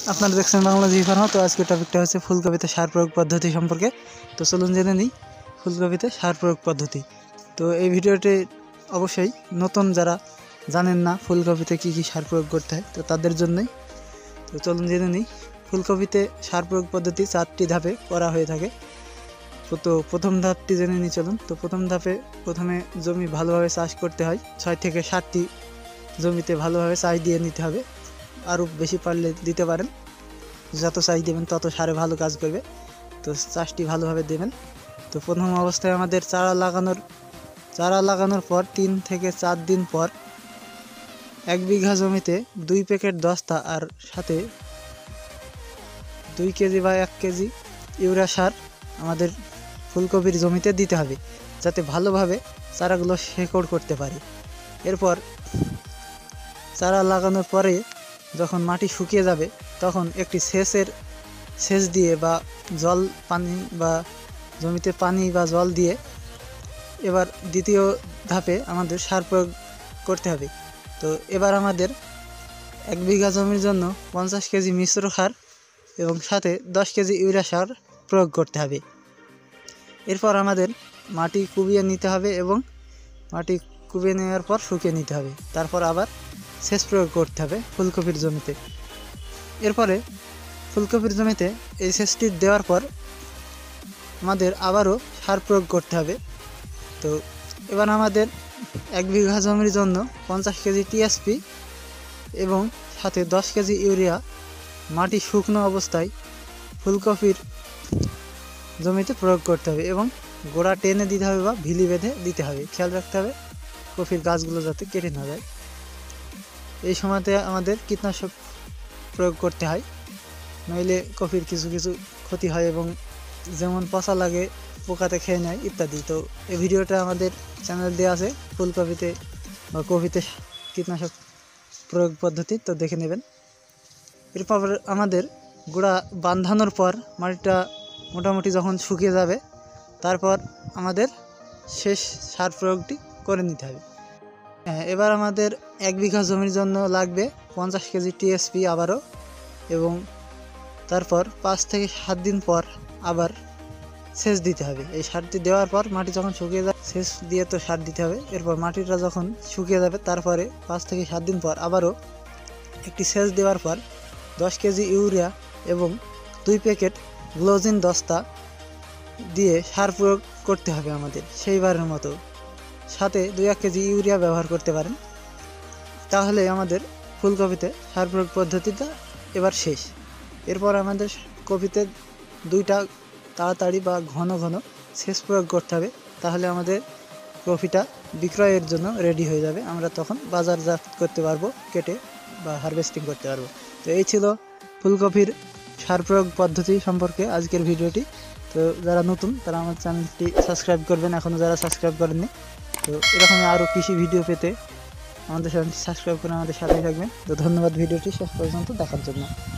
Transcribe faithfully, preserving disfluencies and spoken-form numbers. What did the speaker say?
আপনারা দেখছেন বাংলা জি ফার্মা। তো আজকের টপিকটা হচ্ছে ফুলকপিতে সার প্রয়োগ পদ্ধতি সম্পর্কে। তো চলুন জেনে নিই ফুলকপিতে সার প্রয়োগ পদ্ধতি। তো এই ভিডিওটি অবশ্যই নতুন যারা জানেন না ফুলকপিতে কী কী সার প্রয়োগ করতে হয়, তো তাদের জন্যই। তো চলুন জেনে নিই ফুলকপিতে সার প্রয়োগ পদ্ধতি চারটি ধাপে করা হয়ে থাকে। তো প্রথম ধাপটি জেনে নিই চলুন। তো প্রথম ধাপে প্রথমে জমি ভালোভাবে চাষ করতে হয়। ছয় থেকে সাতটি জমিতে ভালোভাবে চাষ দিয়ে নিতে হবে। আরও বেশি পারলে দিতে পারেন, যত চাষ দেবেন তত সারে ভালো কাজ করবে। তো চাষটি ভালোভাবে দেবেন। তো প্রথম অবস্থায় আমাদের চারা লাগানোর চারা লাগানোর পর তিন থেকে চার দিন পর এক বিঘা জমিতে দুই প্যাকেট দস্তা আর সাথে দুই কেজি বা এক কেজি ইউরিয়া সার আমাদের ফুলকপির জমিতে দিতে হবে, যাতে ভালোভাবে চারাগুলো শেকড় করতে পারে। এরপর চারা লাগানোর পরে যখন মাটি শুকিয়ে যাবে তখন একটি সেচের সেচ দিয়ে বা জল পানি বা জমিতে পানি বা জল দিয়ে এবার দ্বিতীয় ধাপে আমাদের সার প্রয়োগ করতে হবে। তো এবার আমাদের এক বিঘা জমির জন্য পঞ্চাশ কেজি মিশ্র সার এবং সাথে দশ কেজি ইউরিয়া সার প্রয়োগ করতে হবে। এরপর আমাদের মাটি কুবিয়ে নিতে হবে এবং মাটি কুবিয়ে নেওয়ার পর শুকিয়ে নিতে হবে। তারপর আবার সেচ প্রয়োগ করতে হবে ফুলকপির জমিতে। এরপরে ফুলকপির জমিতে এই সেচটি দেওয়ার পর আমাদের আবারও সার প্রয়োগ করতে হবে। তো এবার আমাদের এক বিঘা জমির জন্য পঞ্চাশ কেজি টিএসপি এবং সাথে দশ কেজি ইউরিয়া মাটি শুকনো অবস্থায় ফুলকপির জমিতে প্রয়োগ করতে হবে এবং গোড়া টেনে দিতে হবে বা ভিলি বেঁধে দিতে হবে। খেয়াল রাখতে হবে কপির গাছগুলো যাতে কেটে না যায়। এই সময়তে আমাদের কীটনাশক প্রয়োগ করতে হয়, নইলে কপির কিছু কিছু ক্ষতি হয় এবং যেমন পচা লাগে, পোকাতে খেয়ে নেয় ইত্যাদি। তো এই ভিডিওটা আমাদের চ্যানেল দেওয়া আছে ফুলকপিতে বা কপিতে কীটনাশক প্রয়োগ পদ্ধতি, তো দেখে নেবেন। এরপর আমাদের গোড়া বাঁধানোর পর মাটিটা মোটামুটি যখন শুকিয়ে যাবে তারপর আমাদের শেষ সার প্রয়োগটি করে নিতে হবে। হ্যাঁ, এবার আমাদের এক বিঘা জমির জন্য লাগবে পঞ্চাশ কেজি টিএসপি আবারও, এবং তারপর পাঁচ থেকে সাত দিন পর আবার সেচ দিতে হবে। এই সারটি দেওয়ার পর মাটি যখন শুকিয়ে যাবে, সেচ দিয়ে তো সার দিতে হবে। এরপর মাটিটা যখন শুকিয়ে যাবে তারপরে পাঁচ থেকে সাত দিন পর আবারও একটি সেচ দেওয়ার পর দশ কেজি ইউরিয়া এবং দুই প্যাকেট গ্লোজিন দস্তা দিয়ে সার প্রয়োগ করতে হবে আমাদের সেইবারের মতো। সাথে দুই এক কেজি ইউরিয়া ব্যবহার করতে পারেন। তাহলে আমাদের ফুলকপিতে সার প্রয়োগ পদ্ধতিটা এবার শেষ। এরপর আমাদের কপিতে দুইটা তাড়াতাড়ি বা ঘন ঘন সেচ প্রয়োগ করতে হবে, তাহলে আমাদের কপিটা বিক্রয়ের জন্য রেডি হয়ে যাবে। আমরা তখন বাজারজাত করতে পারবো, কেটে বা হারভেস্টিং করতে পারবো। তো এই ছিল ফুলকপির সার প্রয়োগ পদ্ধতি সম্পর্কে আজকের ভিডিওটি। তো যারা নতুন তারা আমার চ্যানেলটি সাবস্ক্রাইব করবেন, এখনও যারা সাবস্ক্রাইব করেননি। তো এরকমই আরও কৃষি ভিডিও পেতে আমাদের চ্যানেলটি সাবস্ক্রাইব করে আমাদের সাথেই থাকবেন। তো ধন্যবাদ ভিডিওটি শেষ পর্যন্ত দেখার জন্য।